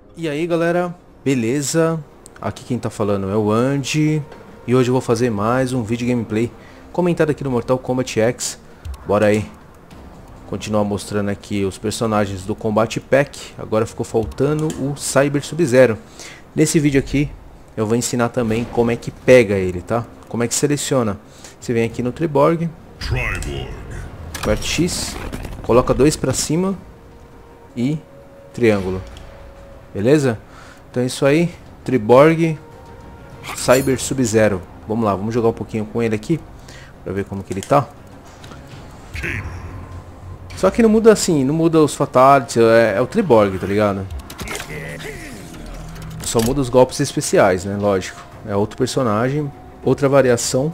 E aí galera, beleza? Aqui quem tá falando é o Andy. E hoje eu vou fazer mais um vídeo gameplay comentado aqui no Mortal Kombat X. Bora aí continuar mostrando aqui os personagens do Combat Pack. Agora ficou faltando o Cyber Sub-Zero. Nesse vídeo aqui eu vou ensinar também como é que pega ele, tá? Como é que seleciona. Você vem aqui no Triborg, aperte X, coloca 2 pra cima e triângulo. Beleza? Então é isso aí. Triborg Cyber Sub-Zero. Vamos lá, vamos jogar um pouquinho com ele aqui pra ver como que ele tá. Só que não muda assim, não muda os fatalities, é o Triborg, tá ligado? Só muda os golpes especiais, né? Lógico. É outro personagem, outra variação.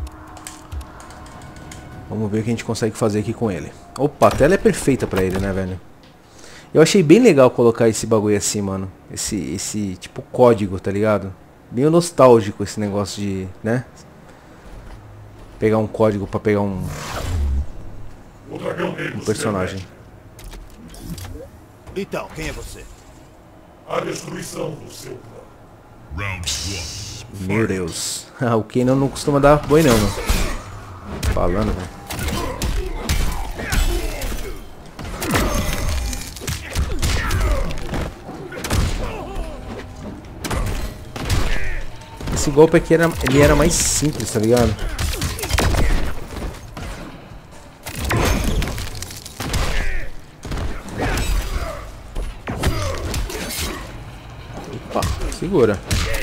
Vamos ver o que a gente consegue fazer aqui com ele. Opa, a tela é perfeita pra ele, né, velho? Eu achei bem legal colocar esse bagulho assim, mano. Esse tipo código, tá ligado? Meio nostálgico esse negócio de, né? Pegar um código pra pegar um personagem. Então, quem é você? A destruição do seu plano. Meu Deus. O Kanon não costuma dar boi não, mano. Falando, velho. Esse golpe aqui ele era mais simples, tá ligado? Opa, segura.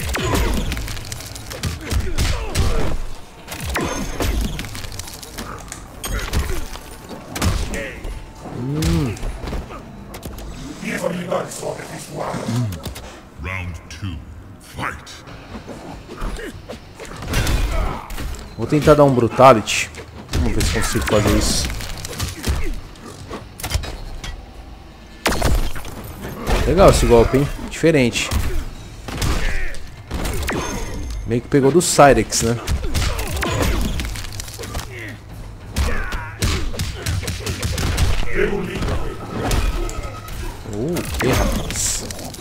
Minhas habilidades são aperfeiçoadas. Round 2. Fight. Vou tentar dar um Brutality. Vamos ver se consigo fazer isso. Legal esse golpe, hein? Diferente. Meio que pegou do Cyrex, né? Que rapaz.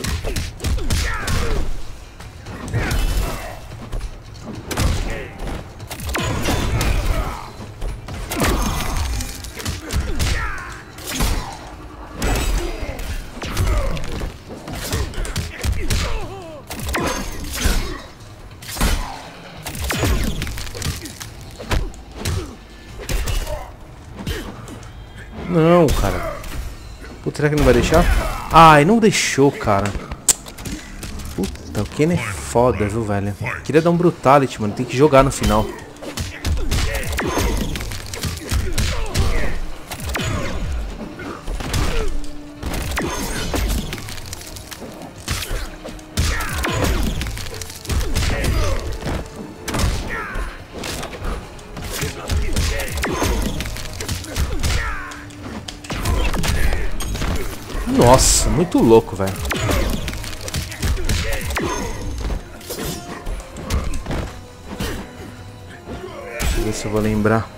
Não, cara. Putz, será que não vai deixar? Ai, não deixou, cara. Puta, o Ken é foda, viu, velho? Queria dar um Brutality, mano. Tem que jogar no final. Nossa, muito louco, velho. Deixa eu ver se eu vou lembrar.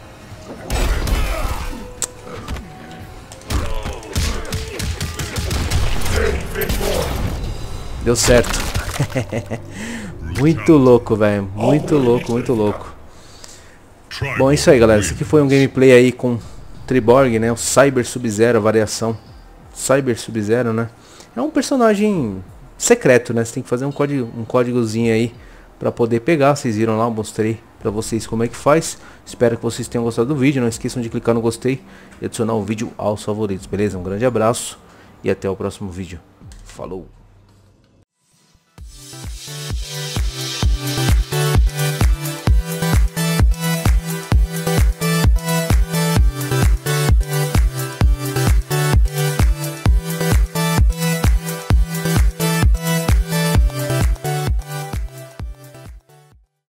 Deu certo. Muito louco, velho. Muito louco, muito louco. Bom, é isso aí, galera. Esse aqui foi um gameplay aí com Triborg, né? O Cyber Sub-Zero, a variação Cyber Sub-Zero, né? É um personagem secreto, né? Você tem que fazer um códigozinho aí pra poder pegar. Vocês viram lá, eu mostrei pra vocês como é que faz. Espero que vocês tenham gostado do vídeo. Não esqueçam de clicar no gostei e adicionar o vídeo aos favoritos, beleza? Um grande abraço e até o próximo vídeo. Falou!